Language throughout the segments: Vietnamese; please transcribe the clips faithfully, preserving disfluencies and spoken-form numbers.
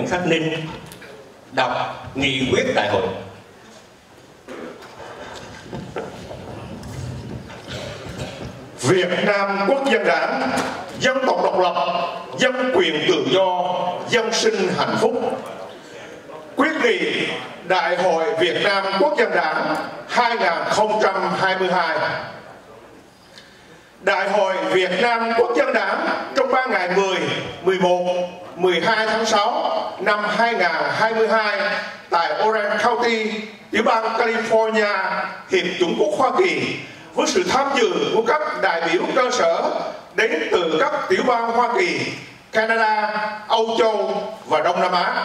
Nguyễn Khắc Ninh đọc nghị quyết đại hội. Việt Nam Quốc dân Đảng, dân tộc độc lập, dân quyền tự do, dân sinh hạnh phúc. Quyết nghị Đại hội Việt Nam Quốc dân Đảng hai nghìn không trăm hai mươi hai. Đại hội Việt Nam Quốc dân Đảng trong ba ngày mười, mười một, mười hai tháng sáu năm hai nghìn không trăm hai mươi hai tại Orange County, tiểu bang California, Hiệp chủng quốc Hoa Kỳ, với sự tham dự của các đại biểu cơ sở đến từ các tiểu bang Hoa Kỳ, Canada, Âu Châu và Đông Nam Á.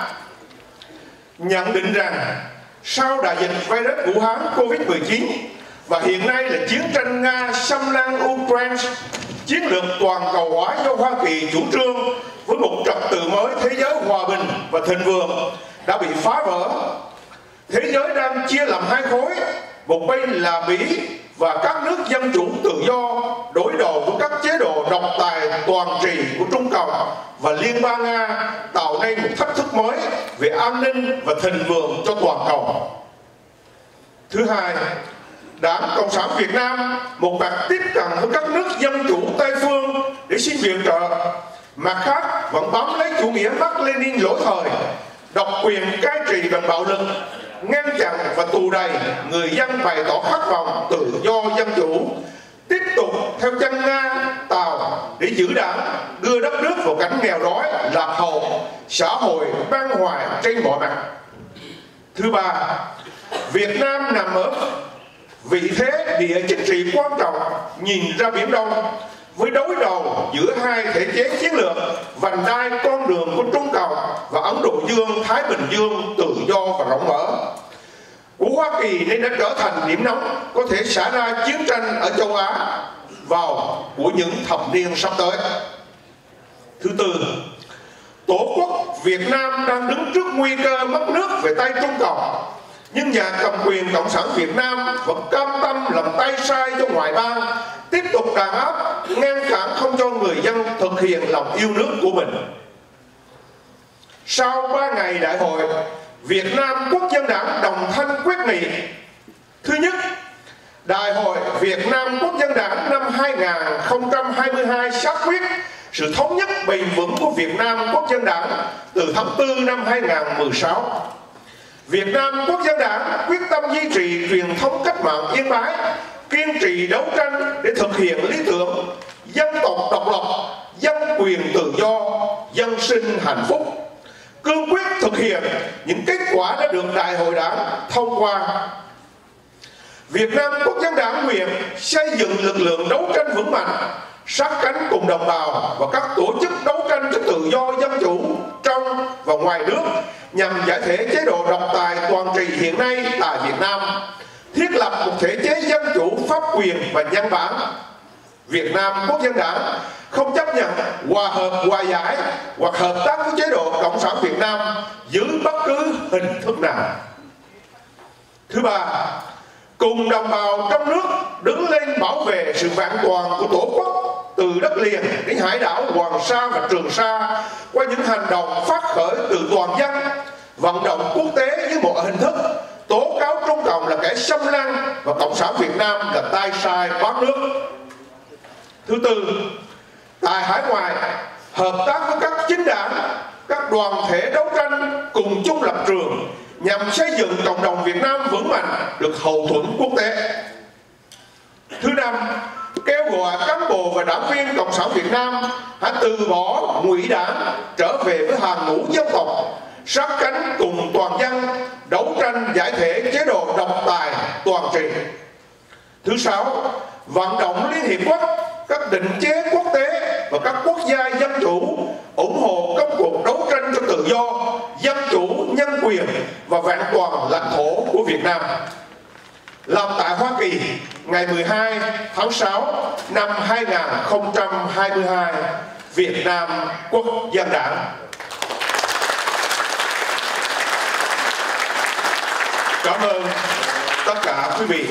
Nhận định rằng sau đại dịch virus Vũ Hán Covid mười chín và hiện nay là chiến tranh Nga xâm lăng Ukraine, chiến lược toàn cầu hóa do Hoa Kỳ chủ trương với một trật tự mới thế giới hòa bình và thịnh vượng đã bị phá vỡ. Thế giới đang chia làm hai khối, một bên là Mỹ và các nước dân chủ tự do đối đầu với các chế độ độc tài toàn trị của Trung Cộng và Liên bang Nga, tạo nên một thách thức mới về an ninh và thịnh vượng cho toàn cầu. Thứ hai, Đảng Cộng sản Việt Nam một mặt tiếp cận với các nước dân chủ Tây phương để xin viện trợ, mặt khác vẫn bám lấy chủ nghĩa Mác Lênin lỗi thời, độc quyền cai trị bằng bạo lực, ngăn chặn và tù đày người dân bày tỏ khát vọng tự do dân chủ, tiếp tục theo chân Nga, Tàu để giữ đảng, đưa đất nước vào cảnh nghèo đói, lạc hậu, xã hội ban hoại trên mọi mặt. Thứ ba, Việt Nam nằm ở vị thế địa chính trị quan trọng nhìn ra Biển Đông, với đối đầu giữa hai thể chế chiến lược vành đai con đường của Trung Cộng và Ấn Độ Dương, Thái Bình Dương tự do và rộng mở của Hoa Kỳ, nên đã trở thành điểm nóng có thể xảy ra chiến tranh ở châu Á vào của những thập niên sắp tới. Thứ tư, Tổ quốc Việt Nam đang đứng trước nguy cơ mất nước về tay Trung Cộng, nhưng nhà cầm quyền Cộng sản Việt Nam vẫn cam tâm làm tay sai cho ngoại bang, tiếp tục đàn áp, ngăn cản không cho người dân thực hiện lòng yêu nước của mình. Sau ba ngày đại hội, Việt Nam Quốc dân Đảng đồng thanh quyết nghị: thứ nhất, Đại hội Việt Nam Quốc dân Đảng năm hai nghìn không trăm hai mươi hai xác quyết sự thống nhất bền vững của Việt Nam Quốc dân Đảng từ tháng tư năm hai nghìn không trăm mười sáu. Việt Nam Quốc dân Đảng quyết tâm duy trì truyền thống cách mạng yên bái, kiên trì đấu tranh để thực hiện lý tưởng dân tộc độc lập, dân quyền tự do, dân sinh hạnh phúc, cương quyết thực hiện những kết quả đã được Đại hội Đảng thông qua. Việt Nam Quốc dân Đảng nguyện xây dựng lực lượng đấu tranh vững mạnh, sát cánh cùng đồng bào và các tổ chức đấu tranh cho tự do dân chủ trong và ngoài nước, nhằm giải thể chế độ độc tài toàn trị hiện nay tại Việt Nam, thiết lập một thể chế dân chủ pháp quyền và nhân bản. Việt Nam Quốc dân Đảng không chấp nhận hòa hợp hòa giải hoặc hợp tác với chế độ Cộng sản Việt Nam dưới bất cứ hình thức nào. Thứ ba, cùng đồng bào trong nước đứng lên bảo vệ sự vẹn toàn của Tổ quốc từ đất liền đến hải đảo Hoàng Sa và Trường Sa qua những hành động phát khởi từ toàn dân, vận động quốc tế với mọi hình thức, tố cáo Trung Cộng là kẻ xâm lăng và Cộng sản Việt Nam là tay sai bán nước. Thứ tư, tại hải ngoại hợp tác với các chính đảng, các đoàn thể đấu tranh cùng chung lập trường nhằm xây dựng cộng đồng Việt Nam vững mạnh, được hậu thuẫn quốc tế. Thứ năm, kêu gọi cán bộ và đảng viên Cộng sản Việt Nam hãy từ bỏ ngụy đảng, trở về với hàng ngũ dân tộc, sát cánh cùng toàn dân đấu tranh giải thể chế độ độc tài toàn trị. Thứ sáu, vận động Liên Hiệp Quốc, các định chế quốc tế và các quốc gia dân chủ ủng hộ công cuộc đấu tranh cho tự do, dân chủ, nhân quyền và vẹn toàn lãnh thổ của Việt Nam. Làm tại Hoa Kỳ ngày mười hai tháng sáu năm hai nghìn không trăm hai mươi hai, Việt Nam Quốc dân Đảng. Cảm ơn tất cả quý vị.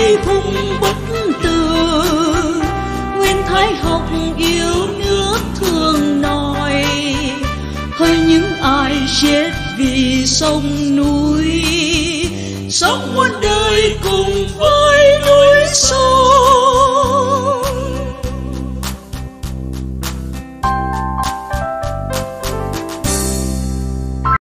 nơi vùng bất từ, Nguyên Thái học yêu nước thương nòi, hỡi những ai chết vì sông núi, sống muôn đời cùng với